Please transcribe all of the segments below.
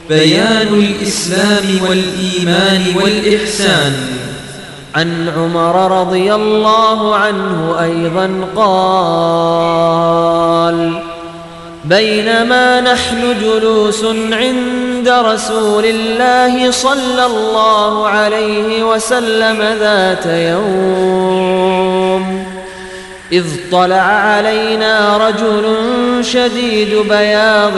بيان الإسلام والإيمان والإحسان. عن عمر رضي الله عنه أيضا قال: بينما نحن جلوس عند رسول الله صلى الله عليه وسلم ذات يوم، إذ طلع علينا رجل شديد بياض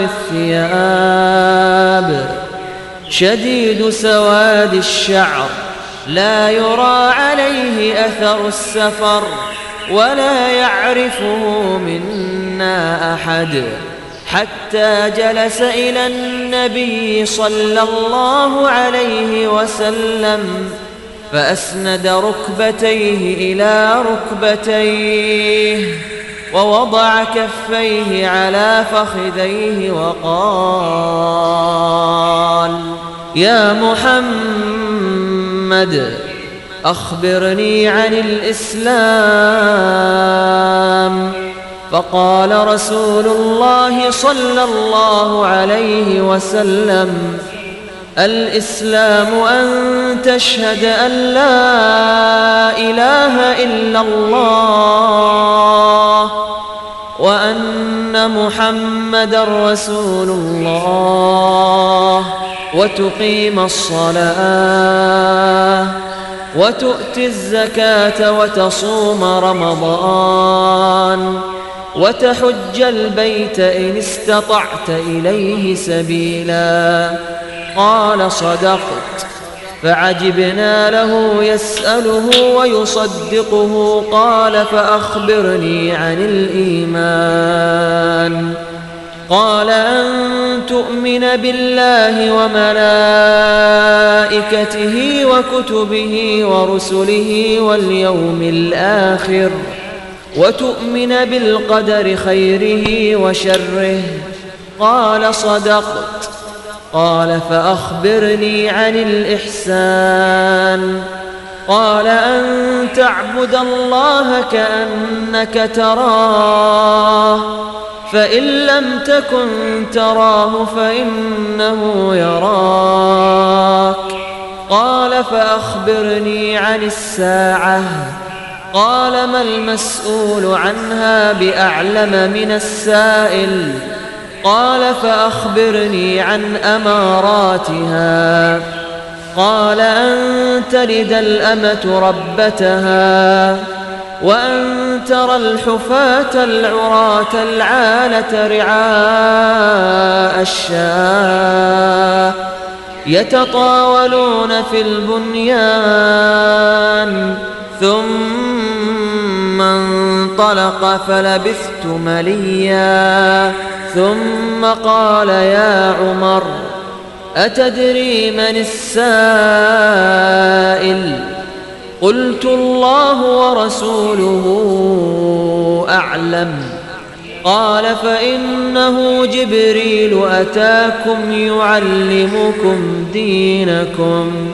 الثياب شديد سواد الشعر، لا يرى عليه أثر السفر ولا يعرفه منا أحد، حتى جلس إلى النبي صلى الله عليه وسلم فأسند ركبتيه إلى ركبتيه ووضع كفيه على فخذيه وقال: يا محمد، أخبرني عن الإسلام. فقال رسول الله صلى الله عليه وسلم: الإسلام أن تشهد أن لا إله إلا الله وأن محمدًا رسول الله، وتقيم الصلاة وتؤتي الزكاة وتصوم رمضان وتحج البيت إن استطعت إليه سبيلا. قال: صدقت. فعجبنا له يسأله ويصدقه. قال: فأخبرني عن الإيمان. قال: أن تؤمن بالله وملائكته وكتبه ورسله واليوم الآخر، وتؤمن بالقدر خيره وشره. قال: صدقت. قال: فأخبرني عن الإحسان. قال: أن تعبد الله كأنك تراه، فإن لم تكن تراه فإنه يراك. قال: فأخبرني عن الساعة. قال: ما المسؤول عنها بأعلم من السائل. قال: فأخبرني عن أماراتها. قال: أن تلد الأمة ربتها، وأن ترى الحفاة العراة العالة رعاء الشاة يتطاولون في البنيان. ثم انطلق فلبثت مليا، ثم قال: يا عمر، أتدري من السائل؟ قلت: الله ورسوله أعلم. قال: فإنه جبريل أتاكم يعلمكم دينكم.